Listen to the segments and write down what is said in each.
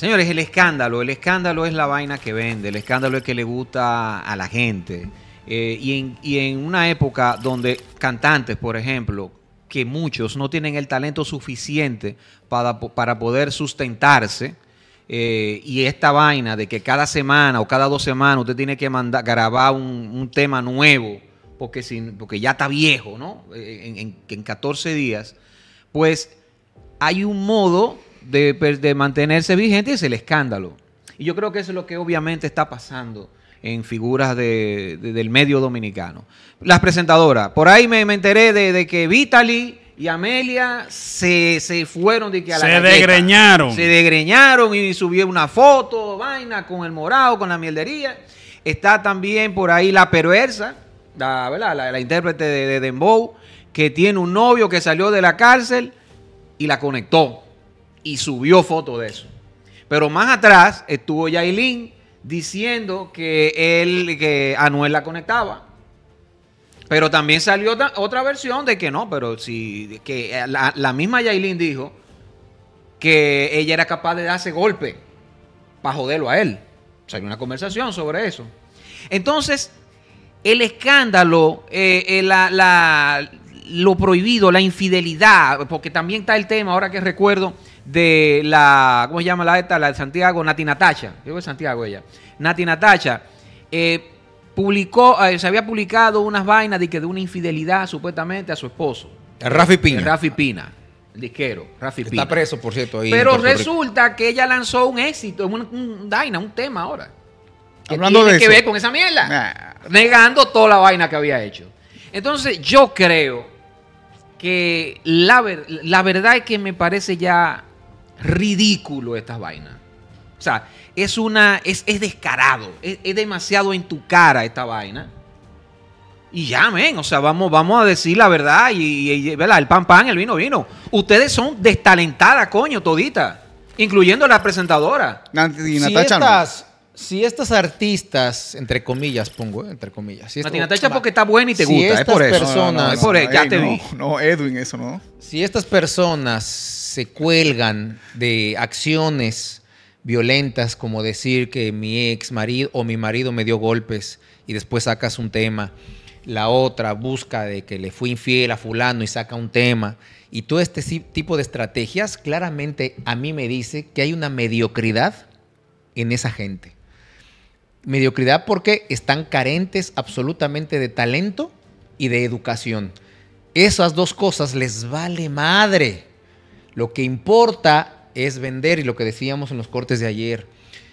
Señores, el escándalo es la vaina que vende, el escándalo es que le gusta a la gente. Y en una época donde cantantes, por ejemplo, que muchos no tienen el talento suficiente para poder sustentarse, y esta vaina de que cada semana o cada 2 semanas usted tiene que grabar un tema nuevo, porque ya está viejo, ¿no? En 14 días, pues hay un modo de mantenerse vigente y es el escándalo. Y yo creo que eso es lo que obviamente está pasando en figuras del medio dominicano. Las presentadoras, por ahí me enteré de que Vitaly y Amelia se fueron de que a la galleta. Se desgreñaron y subieron una foto, vaina, con el morado, con la mieldería. Está también por ahí la perversa, la intérprete de Dembow, que tiene un novio que salió de la cárcel y la conectó y subió foto de eso. Pero más atrás estuvo Yailin diciendo que Anuel la conectaba. Pero también salió otra versión de que no, pero que la misma Yailin dijo que ella era capaz de darse golpe para joderlo a él. Salió una conversación sobre eso. Entonces, el escándalo, lo prohibido, la infidelidad, porque también está el tema, ahora que recuerdo, de ¿cómo se llama la de Santiago? Nati Natacha. Yo de Santiago ella. Nati Natacha se había publicado unas vainas de una infidelidad supuestamente a su esposo. Rafi Pina. Rafi Pina, el disquero, Rafi Pina. Está preso, por cierto, ahí. Pero resulta que ella lanzó un éxito, un tema ahora. Que hablando tiene de que eso, ver con esa mierda. Negando toda la vaina que había hecho. Entonces, yo creo que la verdad es que me parece ya ridículo estas vainas. O sea, es descarado, es demasiado en tu cara esta vaina. Y ya, men, o sea, vamos a decir la verdad y ¿verdad? El pan, el vino. Ustedes son destalentadas, coño, toditas, incluyendo la presentadora. Si estas artistas, entre comillas, pongo, entre comillas. Nati Natacha porque está buena y te gusta, es por eso. Personas, es por eso, ya te vi. No, Edwin, eso no. Si estas personas se cuelgan de acciones violentas, como decir que mi ex marido o mi marido me dio golpes y después sacas un tema, la otra busca de que le fui infiel a fulano y saca un tema, y todo este tipo de estrategias, claramente a mí me dice que hay una mediocridad en esa gente. Mediocridad porque están carentes absolutamente de talento y de educación. Esas dos cosas les vale madre. Lo que importa es vender, y lo que decíamos en los cortes de ayer.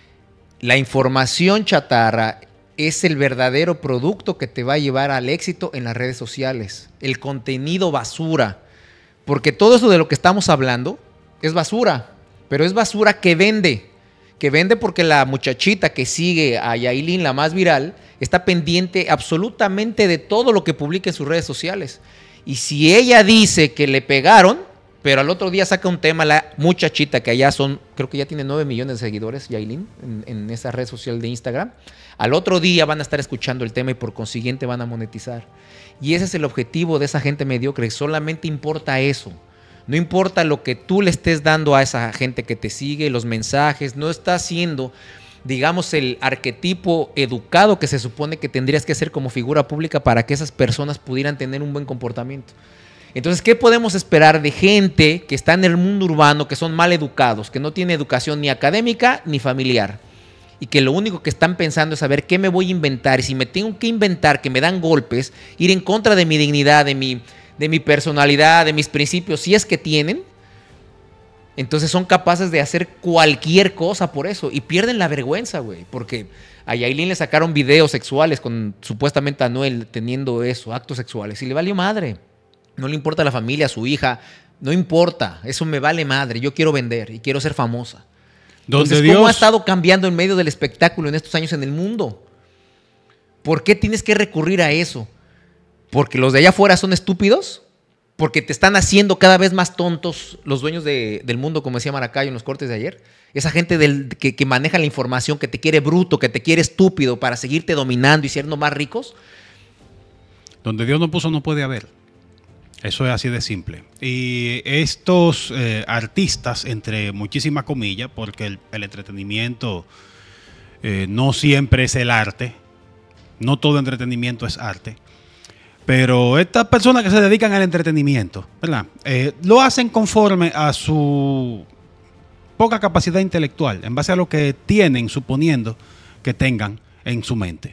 La información chatarra es el verdadero producto que te va a llevar al éxito en las redes sociales. El contenido basura. Porque todo eso de lo que estamos hablando es basura, pero es basura que vende. Que vende porque la muchachita que sigue a Yailin, la más viral, está pendiente absolutamente de todo lo que publica en sus redes sociales. Y si ella dice que le pegaron, pero al otro día saca un tema, la muchachita que allá creo que ya tiene 9 millones de seguidores, Yailin, en esa red social de Instagram, al otro día van a estar escuchando el tema y por consiguiente van a monetizar. Y ese es el objetivo de esa gente mediocre, solamente importa eso. No importa lo que tú le estés dando a esa gente que te sigue, los mensajes, no está haciendo, digamos, el arquetipo educado que se supone que tendrías que ser como figura pública para que esas personas pudieran tener un buen comportamiento. Entonces, ¿qué podemos esperar de gente que está en el mundo urbano, que son mal educados, que no tiene educación ni académica ni familiar? Y que lo único que están pensando es saber qué me voy a inventar, y si me tengo que inventar que me dan golpes, ir en contra de mi dignidad, de mi personalidad, de mis principios, si es que tienen, entonces son capaces de hacer cualquier cosa por eso y pierden la vergüenza, güey, porque a Yailin le sacaron videos sexuales con supuestamente Anuel teniendo eso, actos sexuales, y le valió madre. No le importa a la familia, a su hija, no importa, eso me vale madre, yo quiero vender y quiero ser famosa. Entonces, ¿cómo ha estado cambiando en medio del espectáculo en estos años en el mundo? ¿Por qué tienes que recurrir a eso? ¿Porque los de allá afuera son estúpidos? ¿Porque te están haciendo cada vez más tontos los dueños del mundo, como decía Maracayo en los cortes de ayer? Esa gente que maneja la información, que te quiere bruto, que te quiere estúpido para seguirte dominando y siendo más ricos. Donde Dios no puso no puede haber. Eso es así de simple. Y estos artistas, entre muchísimas comillas, porque el entretenimiento no siempre es el arte, no todo entretenimiento es arte, pero estas personas que se dedican al entretenimiento, ¿verdad? Lo hacen conforme a su poca capacidad intelectual, en base a lo que tienen, suponiendo que tengan en su mente.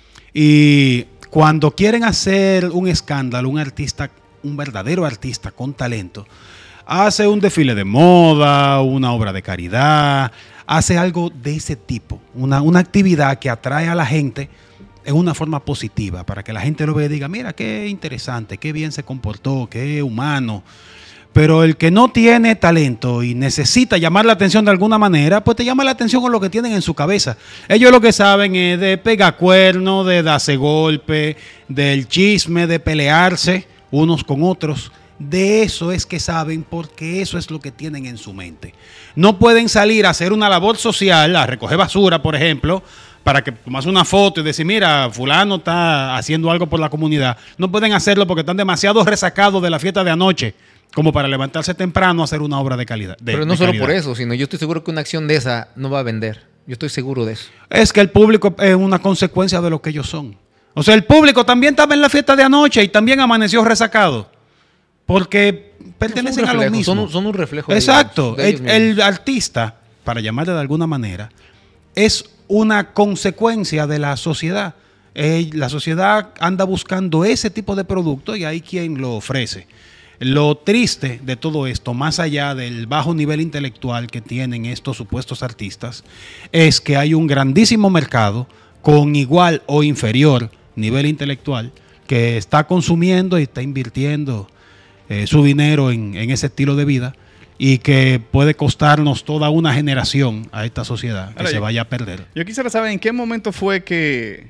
Y cuando quieren hacer un escándalo, un verdadero artista con talento, hace un desfile de moda, una obra de caridad, hace algo de ese tipo, una actividad que atrae a la gente en una forma positiva, para que la gente lo vea y diga, mira, qué interesante, qué bien se comportó, qué humano. Pero el que no tiene talento y necesita llamar la atención de alguna manera, pues te llama la atención con lo que tienen en su cabeza. Ellos lo que saben es de pegar cuernos, de darse golpe, del chisme, de pelearse unos con otros. De eso es que saben, porque eso es lo que tienen en su mente. No pueden salir a hacer una labor social, a recoger basura, por ejemplo, para que tomas una foto y decir, mira, fulano está haciendo algo por la comunidad. No pueden hacerlo porque están demasiado resacados de la fiesta de anoche como para levantarse temprano a hacer una obra de calidad. Pero no solo por eso, sino yo estoy seguro que una acción de esa no va a vender. Yo estoy seguro de eso. Es que el público es una consecuencia de lo que ellos son. O sea, el público también estaba en la fiesta de anoche y también amaneció resacado. Porque pertenecen a lo mismo. Son un reflejo. Exacto. De ellos El artista, para llamarle de alguna manera, es una consecuencia de la sociedad. La sociedad anda buscando ese tipo de producto y hay quien lo ofrece. Lo triste de todo esto, más allá del bajo nivel intelectual que tienen estos supuestos artistas, es que hay un grandísimo mercado con igual o inferior nivel intelectual que está consumiendo y está invirtiendo su dinero en ese estilo de vida y que puede costarnos toda una generación a esta sociedad que se vaya a perder. Yo quisiera saber en qué momento fue que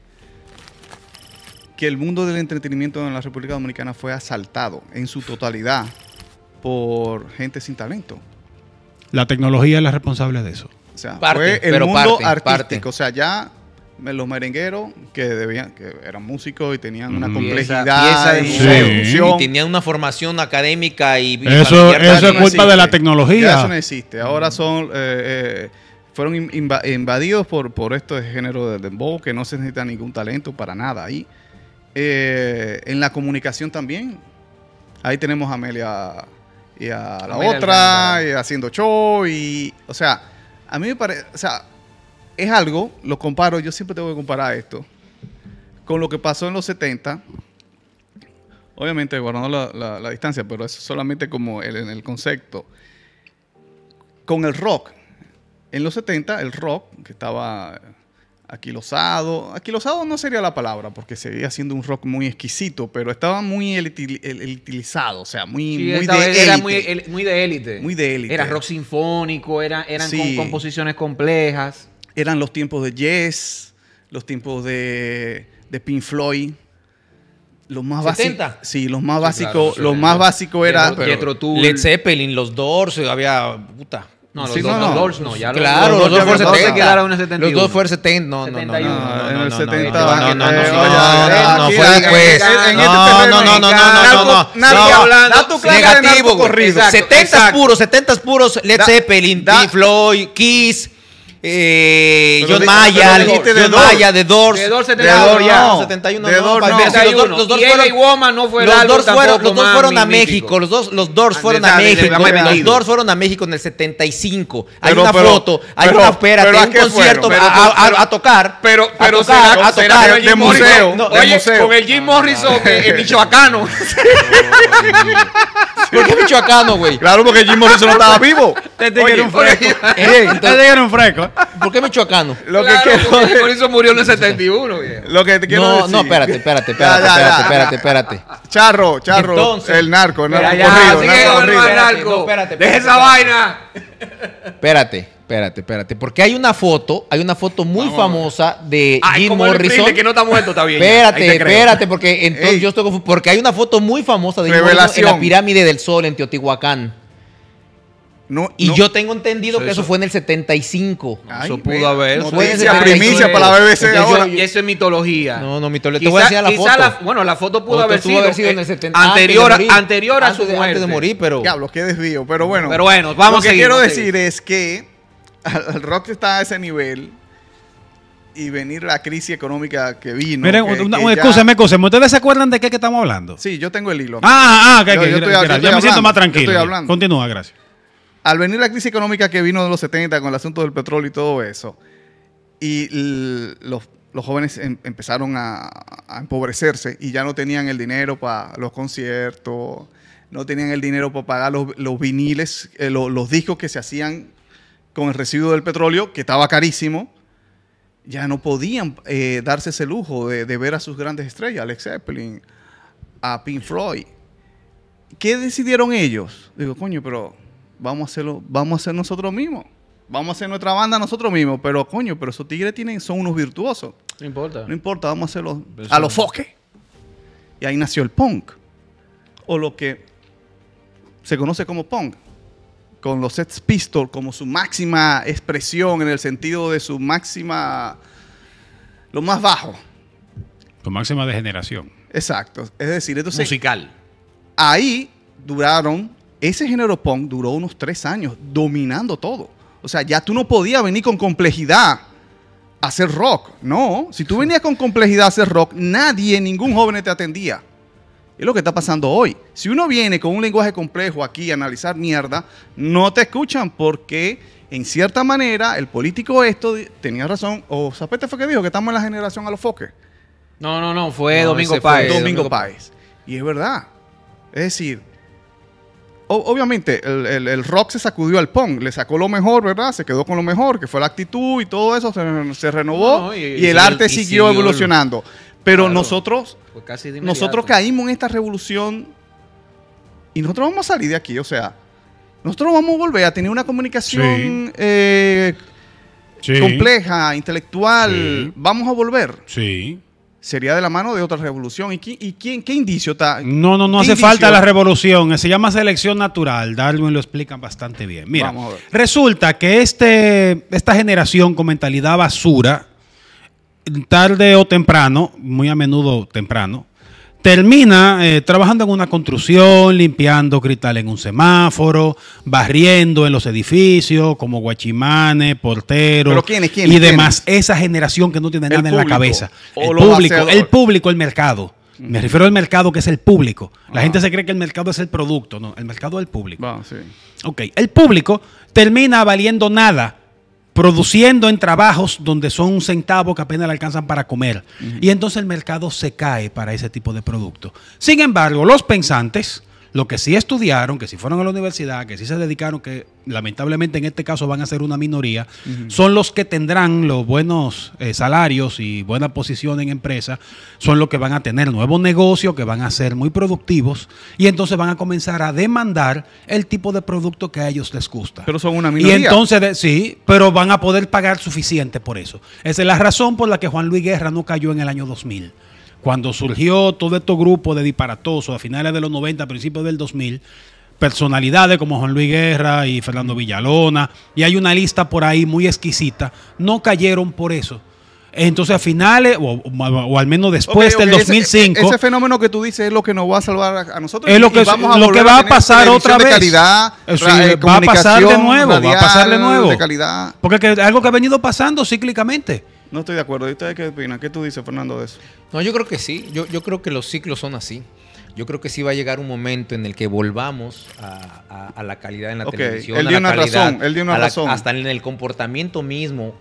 el mundo del entretenimiento en la República Dominicana fue asaltado en su totalidad por gente sin talento. La tecnología es la responsable de eso. O sea, fue el mundo artístico. O sea, ya los merengueros que eran músicos y tenían una complejidad y tenían una formación académica y eso es culpa de la tecnología. Ya eso no existe. Ahora fueron invadidos por este género de dembow que no se necesita ningún talento para nada ahí. En la comunicación también. Ahí tenemos a Amelia y a la otra y haciendo show o sea, a mí me parece, o sea, es algo, lo comparo, yo siempre tengo que comparar esto con lo que pasó en los 70. Obviamente guardando la distancia, pero eso solamente como en el concepto. Con el rock. En los 70, el rock, que estaba aquilosado no sería la palabra, porque seguía siendo un rock muy exquisito, pero estaba muy elitizado, o sea, muy de élite. Era muy de élite. Muy de élite. Era rock sinfónico, eran con composiciones complejas. Eran los tiempos de Yes, los tiempos de Pink Floyd. Los más básicos. Sí, los más básicos. Los más básicos era Led Zeppelin, los Doors, había puta. No, los Doors no. Ya claro, los Doors fueron 70. Quedaron en el 71. Los Doors fueron 70. No. En el 70. No, fue después. Negativo. 70 puros, Led Zeppelin, Pink Floyd, Kiss, John Maya, The Doors. The Doors 71. 71 Los Doors fueron Woman, no fue los Doors fueron a México. Los Doors fueron a México. Los Doors fueron a México en el 75. Hay una foto, hay una espérate, un concierto a tocar. Pero de museo. Oye, con el Jim Morrison, el michoacano. ¿Por qué michoacano, güey? Claro, porque Jim Morrison no estaba vivo. Era un fresco. ¿Por qué michoacano? Por eso murió en el 71. Lo que te quiero decir. No, espérate. Charro, entonces, el narco corrido. Deja esa vaina. Espérate, porque hay una foto muy famosa de Jim Morrison. Que no está muerto, está bien. Espérate, porque entonces yo estoy confundido, porque hay una foto muy famosa de Jim Morrison en la pirámide del Sol en Teotihuacán. Y no. yo tengo entendido que eso fue en el 75. Ay, Eso pudo mira, haber. noticia, Eso primicia es- para la BBC Entonces, ahora. Y eso es mitología. No, te voy a enseñar la foto. Bueno, la foto pudo Foto haber tuvo sido, en el 70, anterior antes de morir. anterior a su muerte. Antes de morir, pero... Diablo, qué desvío. Pero bueno, Vamos lo a que seguir, quiero vamos a decir seguir. es que el rock está a ese nivel y venir la crisis económica que vino. Miren, que escúcheme. ¿Ustedes se acuerdan de qué que estamos hablando? Sí, yo tengo el hilo. Que Yo estoy ya me hablando, siento más yo tranquilo. estoy hablando. Continúa, gracias. Al venir la crisis económica que vino de los 70 con el asunto del petróleo y todo eso, y los jóvenes empezaron a empobrecerse y ya no tenían el dinero para los conciertos, no tenían el dinero para pagar los viniles, los discos que se hacían con el residuo del petróleo, que estaba carísimo, ya no podían darse ese lujo de ver a sus grandes estrellas, Alex Zeppelin, a Pink Floyd. ¿Qué decidieron ellos? Digo, coño, pero vamos a hacer nosotros mismos. Vamos a hacer nuestra banda nosotros mismos. Pero, coño, pero esos tigres son unos virtuosos. No importa. No importa, vamos a hacerlo a los foques. Y ahí nació el punk. O lo que se conoce como punk. Con los Sex Pistols como su máxima expresión en el sentido de su máxima... Lo más bajo. Con máxima degeneración. Exacto. Es decir, entonces... Musical. Ahí ese género punk duró unos 3 años dominando todo. O sea, ya tú no podías venir con complejidad a hacer rock. No, si tú venías con complejidad a hacer rock, ningún joven te atendía. Es lo que está pasando hoy. Si uno viene con un lenguaje complejo aquí a analizar mierda, no te escuchan porque, en cierta manera, el político tenía razón. O Zapete fue que dijo que estamos en la generación a los foques. No, fue No, Domingo ese fue Páez. Domingo Páez. Y es verdad. Es decir, obviamente el rock se sacudió al punk, le sacó lo mejor, ¿verdad? Se quedó con lo mejor, que fue la actitud y todo eso, se renovó No, y el arte siguió evolucionando. Pero Claro. nosotros Nosotros caímos en esta revolución y nosotros vamos a salir de aquí. O sea, nosotros vamos a volver a tener una comunicación Sí. compleja, intelectual. Sí. Vamos a volver. Sí. Sería de la mano de otra revolución. ¿Qué indicio está? No ¿Qué hace indicio? falta la revolución. Se llama selección natural. Darwin lo explica bastante bien. Mira, Vamos a ver. resulta que esta generación con mentalidad basura, tarde o temprano, muy a menudo temprano, termina trabajando en una construcción, limpiando cristal en un semáforo, barriendo en los edificios, como guachimanes, porteros ¿Pero quiénes? y demás. Esa generación que no tiene nada en la público. cabeza. O El los público, vaciadores. el mercado. Me refiero al mercado que es el público. La gente se cree que el mercado es el producto. No, el mercado es el público. Va, sí. Ok, el público termina valiendo nada, produciendo en trabajos donde son un centavo que apenas le alcanzan para comer. Y entonces el mercado se cae para ese tipo de productos. Sin embargo, los pensantes, los que sí estudiaron, que sí fueron a la universidad, que sí se dedicaron, que lamentablemente en este caso van a ser una minoría, son los que tendrán los buenos salarios y buena posición en empresa, son los que van a tener nuevos negocios, que van a ser muy productivos y entonces van a comenzar a demandar el tipo de producto que a ellos les gusta. Pero son una Y minoría. entonces, sí, pero van a poder pagar suficiente por eso. Esa es la razón por la que Juan Luis Guerra no cayó en el año 2000. Cuando surgió todo este grupo de disparatosos a finales de los 90, principios del 2000, personalidades como Juan Luis Guerra y Fernando Villalona, y hay una lista por ahí muy exquisita, no cayeron por eso. Entonces a finales, o al menos después del 2005... Ese fenómeno que tú dices es lo que nos va a salvar a nosotros. Es lo y que, vamos lo que volver va a tener pasar otra televisión de vez. calidad, Sí, va a pasar de comunicación nuevo, va a radial pasar de nuevo. de calidad. Porque es algo que ha venido pasando cíclicamente. No estoy de acuerdo. ¿Y ustedes qué opinan? ¿Qué tú dices, Fernando, de eso? No, yo creo que sí. Yo creo que los ciclos son así. Yo creo que sí va a llegar un momento en el que volvamos a la calidad en la Ok, televisión. él a dio la una calidad, razón, él dio una razón. Hasta en el comportamiento mismo,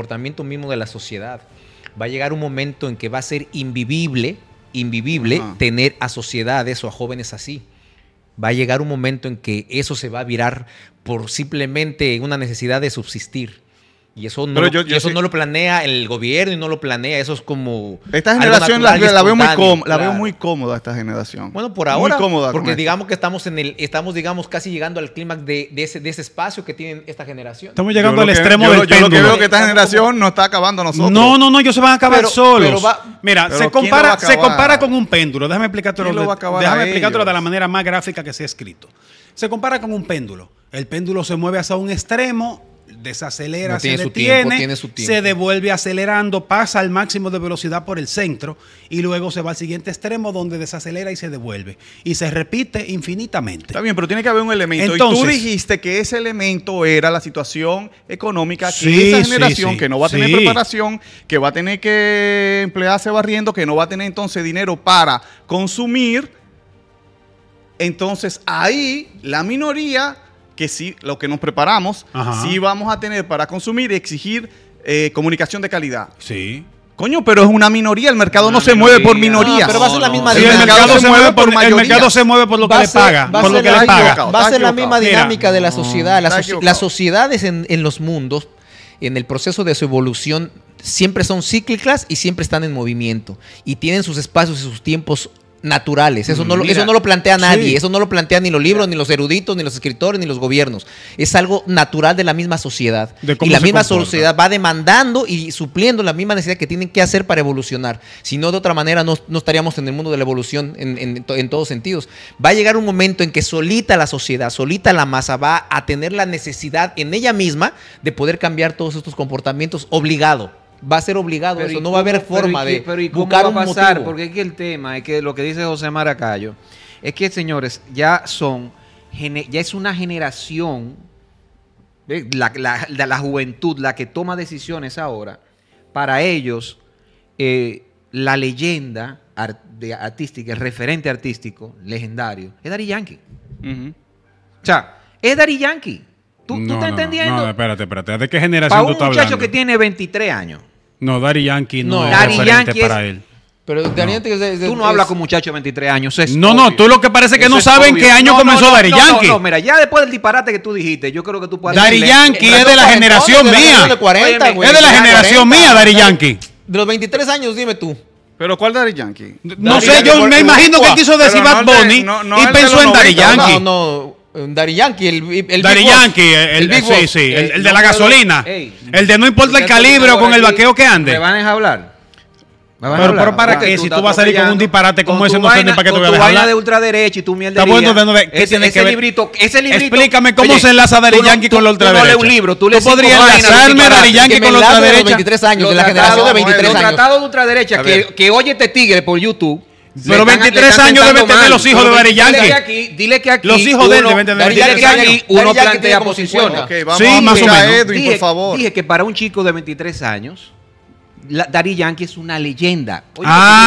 de la sociedad. Va a llegar un momento en que va a ser invivible Ajá. tener a sociedades o a jóvenes así. Va a llegar un momento en que eso se va a virar por simplemente una necesidad de subsistir. Y eso no, Pero yo eso sí- no lo planea el gobierno y no lo planea. Eso es como... Esta algo generación natural y la veo muy espontáneo, la veo claro. muy cómoda, esta generación. Bueno, por ahora, Muy cómoda porque con esto. digamos que estamos digamos casi llegando al clímax de ese espacio que tiene esta generación. Estamos llegando Yo al lo que- extremo yo del lo que péndulo. veo que esta generación no está acabando a nosotros. No, ellos se van a acabar Pero- solos. pero va- Mira, pero se ¿quién lo va a compara acabar? con un péndulo. Déjame explicártelo ¿Quién lo va a acabar déjame a explicártelo de la ellos? manera más gráfica que se ha escrito. Se compara con un péndulo. El péndulo se mueve hacia un extremo, desacelera, No se tiene su detiene, tiempo, tiene su tiempo. se devuelve acelerando, pasa al máximo de velocidad por el centro y luego se va al siguiente extremo donde desacelera y se devuelve. Y se repite infinitamente. Está bien, pero tiene que haber un elemento. Entonces, y tú dijiste que ese elemento era la situación económica, que Sí, esa sí, generación sí, que no va a tener sí. preparación, que va a tener que emplearse barriendo, que no va a tener entonces dinero para consumir. Entonces ahí la minoría, que sí, lo que nos preparamos, Ajá. sí vamos a tener para consumir y exigir comunicación de calidad. Sí. Coño, pero es una minoría, el mercado Una no se mueve por minoría. minorías. No, pero va a ser la misma Sí, dinámica. el mercado se mueve por mayoría. el mercado se mueve por lo que le paga, va a por lo ser que la- le paga. equivocado. Va a ser Está la misma equivocado. dinámica de la sociedad. está equivocado. Las sociedades en los mundos, en el proceso de su evolución, siempre son cíclicas y siempre están en movimiento. Y tienen sus espacios y sus tiempos naturales. Eso no Mira, lo plantea nadie. sí. Eso no lo plantean ni los libros, ni los eruditos, ni los escritores, ni los gobiernos. Es algo natural de la misma sociedad. De cómo Y la se misma comporta. sociedad va demandando y supliendo la misma necesidad que tienen que hacer para evolucionar. Si no, de otra manera, no estaríamos en el mundo de la evolución en todos sentidos. Va a llegar un momento en que solita la sociedad, solita la masa va a tener la necesidad en ella misma de poder cambiar todos estos comportamientos obligado. Va a ser obligado eso, ¿y no va a haber cómo- forma de pero ¿y cómo buscar va un a pasar? motivo. Porque es que el tema es que lo que dice José Maracayo es que, señores, ya es una generación, la juventud, la que toma decisiones ahora. Para ellos, la leyenda artística, el referente artístico, legendario, es Daddy Yankee. Ujú. O sea, es Daddy Yankee. ¿Tú No, estás entendiendo? No, espérate. ¿De qué generación Para tú un estás muchacho hablando? que tiene 23 años. No, Daddy Yankee no, No. es Daddy referente Yankee para es- él. Pero Tú no hablas con muchachos de 23 años. Eso es No, no, obvio. tú lo que parece que Eso no es saben obvio. qué año comenzó Daddy Yankee. No, mira, ya después del disparate que tú dijiste, yo creo que tú puedes Daddy decirle- Yankee es de la generación mía. De 40, Óyeme, güey. Es de la generación mía, Daddy Yankee. De los 23 años, dime tú. Pero ¿cuál Daddy Yankee? No Daddy sé, Yankee yo por- me imagino que Pero quiso decir no Bad el de- Bunny no y el de pensó los en Daddy 90, Yankee. No, Daddy Yankee, el Daddy Big Boss. Yankee, El Big sí, Boss. sí, el de no la puedo- gasolina. Ey, El de no importa el ustedes calibre o con el aquí, vaqueo que ¿Me ande. van a dejar hablar? ¿Me van a Pero hablar? ¿para Porque qué? tú Si estás tú vas a salir con un atropellando disparate como con ese, tu no sé ni vaina- para qué te con voy a tu dejar vaina hablar. de ultraderecha y tu mierda. Está bueno, ¿qué tiene que ver? Ese librito. Explícame cómo se enlaza Daddy tú no- Yankee tú- con la tú no ultraderecha. lees un libro, tú lees podrías cinco vainas de enlazarme disparate. Daddy Yankee Que me con la enlace de los ultraderecha. 23 años, de la Los generación de tratados- 23 los años. tratados de ultraderecha A ver. que oye este tigre por YouTube. Pero 23 años deben tener los hijos de Daddy Yankee. Dile que aquí Los hijos de él uno- deben tener dile que 23 aquí años. uno Daddy Yankee plantea tiene como posiciones. 50. Ok, vamos Sí, a más o escuchar a menos. Edwin, por favor. Dije que para un chico de 23 años, Daddy Yankee es una leyenda. Oye,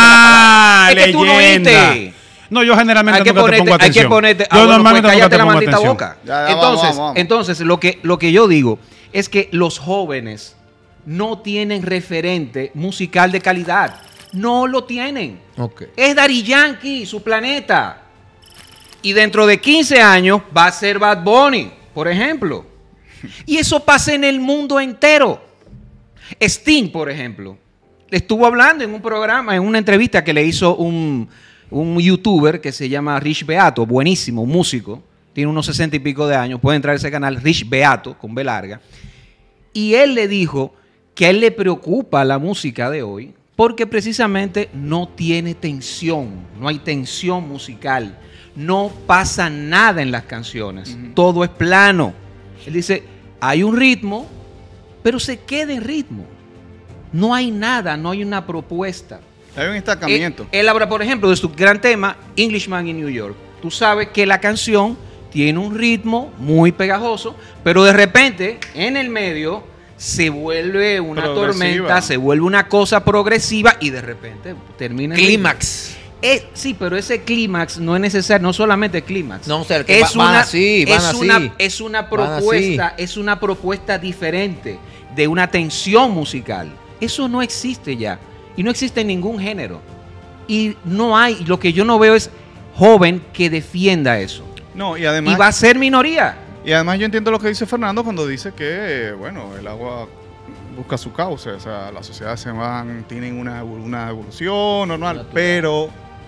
Ah, es que tú no leyenda. oíste. No, yo generalmente Hay que nunca te pongo ponerte, hay atención. que ponerte. Yo Bueno, pues normalmente nunca cállate te la pongo maldita atención. boca. Ya, Entonces, vamos. entonces lo que yo digo es que los jóvenes no tienen referente musical de calidad. No lo tienen. Ok. Es Daddy Yankee, su planeta. Y dentro de 15 años va a ser Bad Bunny, por ejemplo. Y eso pasa en el mundo entero. Sting, por ejemplo, estuvo hablando en un programa, en una entrevista que le hizo un youtuber que se llama Rich Beato, buenísimo, un músico, tiene unos 60 y pico de años, puede entrar a ese canal, Rich Beato, con B larga. Y él le dijo que a él le preocupa la música de hoy porque precisamente no tiene tensión, no hay tensión musical, no pasa nada en las canciones, todo es plano. Él dice, hay un ritmo, pero se queda en ritmo. No hay nada, no hay una propuesta. Hay un estancamiento. Él habla, por ejemplo, de su gran tema, Englishman in New York. Tú sabes que la canción tiene un ritmo muy pegajoso, pero de repente, en el medio, se vuelve una Progresiva. tormenta, se vuelve una cosa progresiva y de repente termina en Clímax. sí, pero ese clímax no es necesario, no solamente clímax. No, o sea, que van así, van así. Es una Van propuesta, es una propuesta diferente de una tensión musical. Eso no existe ya. Y no existe en ningún género. Y no hay, lo que yo no veo es joven que defienda eso. No, y Y además, va a ser minoría. yo entiendo lo que dice Fernando cuando dice que, bueno, el agua busca su cauce. O sea, las sociedades tienen una evolución normal, pero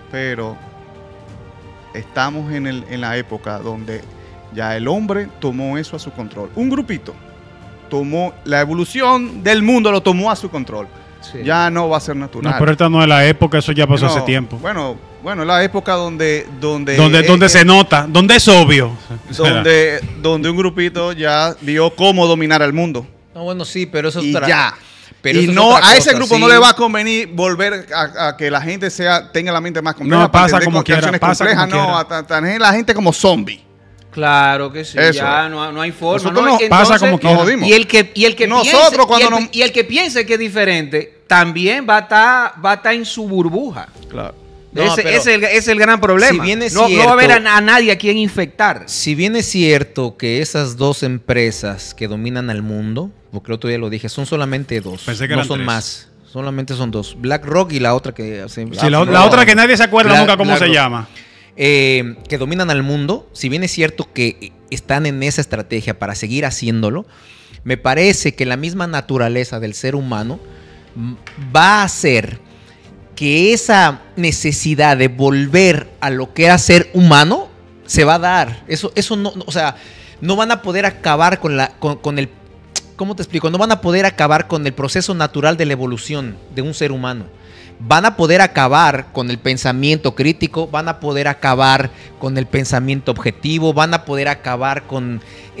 estamos en la época donde ya el hombre tomó eso a su control. Un grupito tomó la evolución del mundo, lo tomó a su control. Sí. Ya no va a ser natural. No, pero esta no es la época, eso ya pasó No, hace tiempo. Bueno, la época donde Se nota, donde es obvio. donde un grupito ya vio cómo dominar al mundo. No, bueno, sí, pero eso es Y otra. ya. Pero Y eso es no, otra a ese cosa, grupo sí. no le va a convenir volver a que la gente tenga la mente más compleja. No, para pasa entender como quiera, canciones pasa como complejas, no, quiera. a tener la gente como zombie. Claro que sí, Eso. ya no hay forma. Nosotros ¿no? nos pasa como quiera. Nos jodimos. Y el que Nosotros piense, cuando y el que piense que es diferente, también va a estar en su burbuja. Claro. No, ese pero es el gran problema. si bien es no va a cierto- haber a nadie a quien infectar. Si bien es cierto que esas dos empresas que dominan al mundo, porque el otro día lo dije, son solamente dos. Pensé que no eran son 3. más. Solamente son dos. BlackRock y la otra que... Sí, la otra que nadie se acuerda nunca cómo se llama. Que dominan al mundo, si bien es cierto que están en esa estrategia para seguir haciéndolo, me parece que la misma naturaleza del ser humano va a hacer que esa necesidad de volver a lo que era ser humano se va a dar. Eso no, o sea, no van a poder acabar con el, ¿cómo te explico? No van a poder acabar con el proceso natural de la evolución de un ser humano. Van a poder acabar con el pensamiento crítico, van a poder acabar con el pensamiento objetivo, van a poder acabar con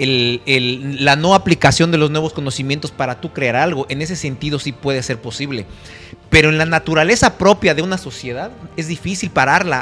la no aplicación de los nuevos conocimientos para tú crear algo. En ese sentido sí puede ser posible. Pero en la naturaleza propia de una sociedad es difícil pararla.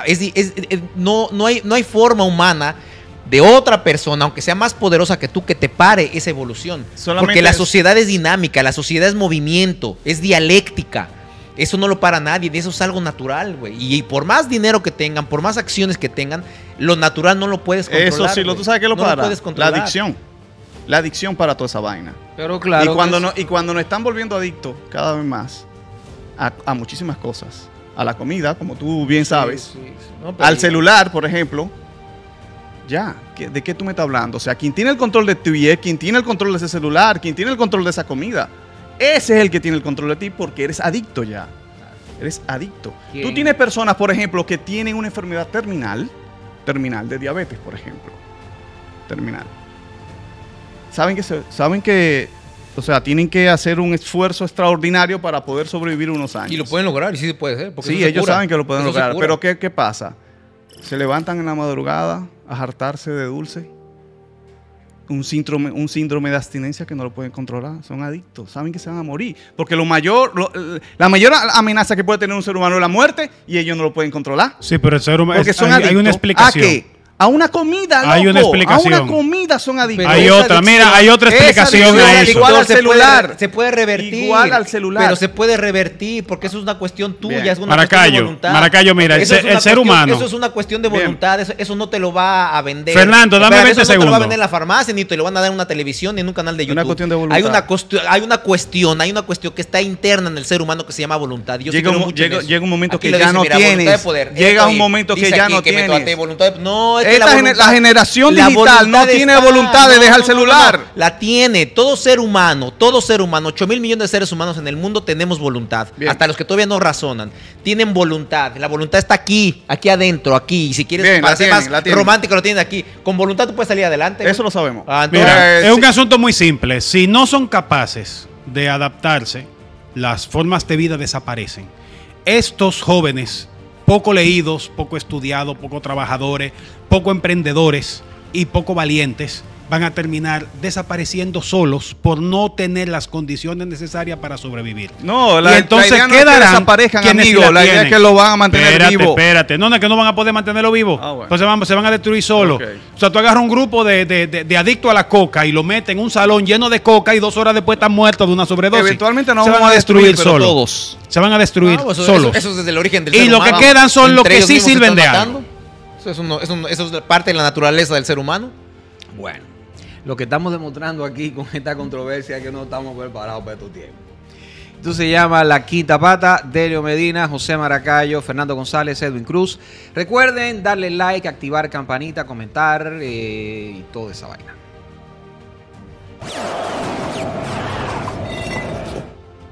No hay forma humana de otra persona, aunque sea más poderosa que tú, que te pare esa evolución. Solamente Porque la es- sociedad es dinámica, la sociedad es movimiento, es dialéctica. Eso no lo para nadie, eso es algo natural, güey. Y por más dinero que tengan, por más acciones que tengan, lo natural no lo puedes controlar. Eso sí, güey. tú sabes que lo No para. puedes La controlar. adicción. La adicción para toda esa vaina. Pero claro. Y cuando nos están volviendo adictos cada vez más a muchísimas cosas. A la comida, como tú bien sabes. No, pero- Al celular, por ejemplo. Ya, ¿de qué tú me estás hablando? O sea, quien tiene el control de tu vida, quien tiene el control de ese celular, quien tiene el control de esa comida, ese es el que tiene el control de ti porque eres adicto ya. Eres adicto. ¿Quién? Tú tienes personas, por ejemplo, que tienen una enfermedad terminal de diabetes, por ejemplo. Terminal. Saben que, o sea, tienen que hacer un esfuerzo extraordinario para poder sobrevivir unos años. Y lo pueden lograr, y sí se puede hacer. porque Sí, eso se ellos cura. saben que lo pueden Eso se lograr. cura. Pero ¿qué pasa? Se levantan en la madrugada a hartarse de dulce. Un síndrome de abstinencia que no lo pueden controlar. Son adictos. Saben que se van a morir. Porque la mayor amenaza que puede tener un ser humano es la muerte y ellos no lo pueden controlar. Sí, pero el ser humano. Porque son Hay adictos. una explicación. ¿A qué? A una comida, loco. Hay una explicación. A una comida son adictos. Hay Pero otra, mira, hay otra esa explicación adicción a es eso. igual al Se puede- celular. Se puede revertir. Igual al celular. Pero se puede revertir porque eso es una cuestión tuya, Bien. es una cuestión de voluntad. Maracayo, mira, Eso es una el ser cuestión- humano. Eso es una cuestión de Bien. voluntad, eso no te lo va a vender. Fernando, dame 20 eso no te lo va segundos. a vender en la farmacia, ni te lo van a dar en una televisión, ni en un canal de YouTube. Una cuestión de voluntad. Hay una cuestión que está interna en el ser humano que se llama voluntad. Y yo sí Llega creo un- mucho en llega- eso. llega un momento Aquí que lo ya dice, no mira, voluntad tienes. de poder. Llega Esto un ahí. momento que Dice ya aquí no que me tienes. traté de voluntad de- No, es que La generación digital no tiene voluntad de dejar el celular. La tiene. Todo ser humano, 8,000 millones de seres humanos en el mundo tenemos voluntad. Bien. Hasta los que todavía no razonan. Tienen voluntad. La voluntad está aquí adentro, aquí. Y si quieres Bien, la para ser tienen, la más tienen. romántico, lo tienen aquí. Con voluntad tú puedes salir adelante. Eso lo sabemos. Ah, entonces- Mira, es un sí. asunto muy simple. Si no son capaces de adaptarse, las formas de vida desaparecen. Estos jóvenes, poco leídos, poco estudiados, poco trabajadores, poco emprendedores y poco valientes, van a terminar desapareciendo solos por no tener las condiciones necesariad para sobrevivir. No, Y entonces idea no es que quedarán desaparezcan, quienes amigos. la La idea es tienen. que lo van a mantener Espérate, vivo. espérate. No, es que no van a poder mantenerlo vivo. Ah, bueno. Entonces se van a destruir solos. Ok. O sea, tú agarras un grupo de adictos a la coca y lo metes en un salón lleno de coca y 2 horas después están muertos de una sobredosis. Eventualmente no se van vamos a destruir pero solos. todos. Se van a destruir No, eso, solos. eso es desde el origen del Y ser lo que humano. quedan son los Entre que ellos sí mismos se sirven están de matando. Eso es parte de la naturaleza del ser humano. Bueno, lo que estamos demostrando aquí con esta controversia es que no estamos preparados para estos tiempos. Esto se llama La Quinta Pata. Delio Medina, José Maracayo, Fernando González, Edwin Cruz. Recuerden darle like, activar campanita, comentar y toda esa vaina.